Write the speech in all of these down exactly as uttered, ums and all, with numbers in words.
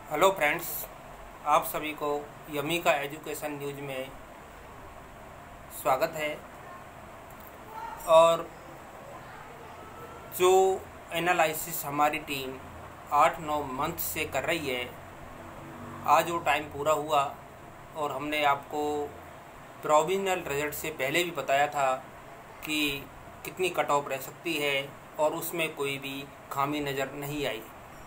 Hello friends, आप सभी को यमी का एजुकेशन न्यूज़ में स्वागत है। और जो एनालिसिस हमारी टीम आठ नौ मंथ से कर रही है, आज वो टाइम पूरा हुआ और हमने आपको प्रोविजनल रिजल्ट से पहले भी बताया था कि कितनी कट ऑफ रह सकती है और उसमें कोई भी खामी नज़र नहीं आई।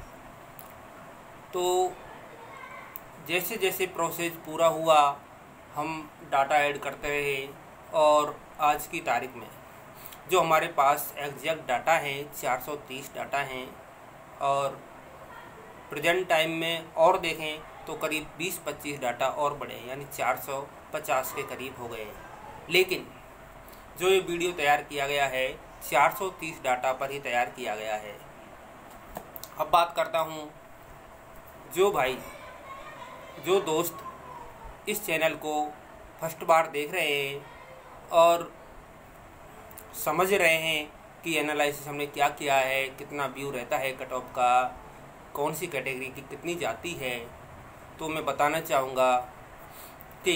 तो जैसे जैसे प्रोसेस पूरा हुआ हम डाटा ऐड करते रहे और आज की तारीख में जो हमारे पास एग्जैक्ट डाटा है चार सौ तीस डाटा हैं और प्रेजेंट टाइम में और देखें तो करीब बीस पच्चीस डाटा और बढ़े, यानी चार सौ पचास के करीब हो गए। लेकिन जो ये वीडियो तैयार किया गया है चार सौ तीस डाटा पर ही तैयार किया गया है। अब बात करता हूँ जो भाई जो दोस्त इस चैनल को फर्स्ट बार देख रहे हैं और समझ रहे हैं कि एनालिसिस हमने क्या किया है, कितना व्यू रहता है कट ऑफ का, कौन सी कैटेगरी की कितनी जाती है, तो मैं बताना चाहूँगा कि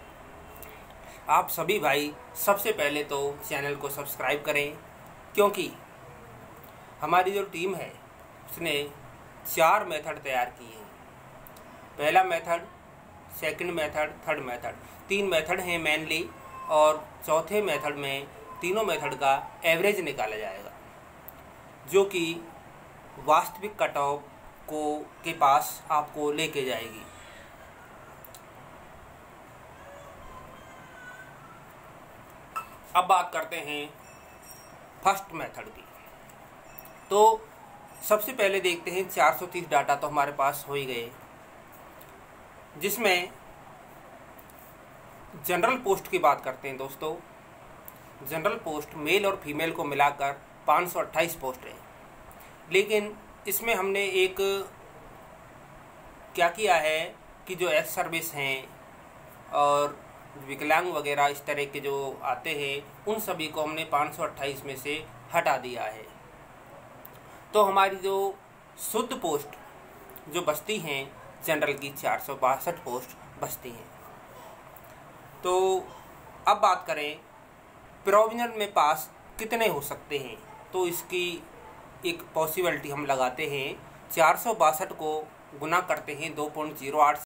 आप सभी भाई सबसे पहले तो चैनल को सब्सक्राइब करें, क्योंकि हमारी जो टीम है उसने चार मेथड तैयार किए हैं। पहला method, second method, third method, तीन मेथड हैं मेनली, और चौथे मेथड में तीनों मेथड का एवरेज निकाला जाएगा जो कि वास्तविक कट ऑफ को के पास आपको लेके जाएगी। अब बात करते हैं फर्स्ट मेथड की। तो सबसे पहले देखते हैं चार सौ तीस डाटा तो हमारे पास हो ही गए, जिसमें जनरल पोस्ट की बात करते हैं। दोस्तों, जनरल पोस्ट मेल और फीमेल को मिलाकर पाँच सौ अट्ठाईस पोस्ट है। लेकिन इसमें हमने एक क्या किया है कि जो एक्स सर्विस हैं और विकलांग वगैरह इस तरह के जो आते हैं उन सभी को हमने पाँच सौ अट्ठाईस में से हटा दिया है। तो हमारी जो शुद्ध पोस्ट जो बचती हैं जनरल की चार सौ बासठ पोस्ट बचती हैं। तो अब बात करें प्रोविजनल में पास कितने हो सकते हैं, तो इसकी एक पॉसिबिलिटी हम लगाते हैं। चार सौ बासठ को गुना करते हैं दो पॉइंट जीरो आठ